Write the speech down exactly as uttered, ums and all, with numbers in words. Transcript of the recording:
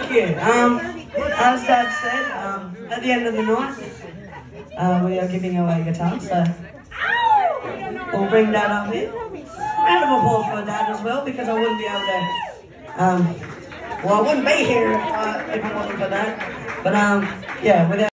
Thank you. Um, as Dad said, um, at the end of the night, uh, we are giving away guitars, so we'll bring Dad up here. Round of applause for Dad as well, because I wouldn't be able to, um, well, I wouldn't be here if, uh, if it wasn't for that. But, um, yeah, without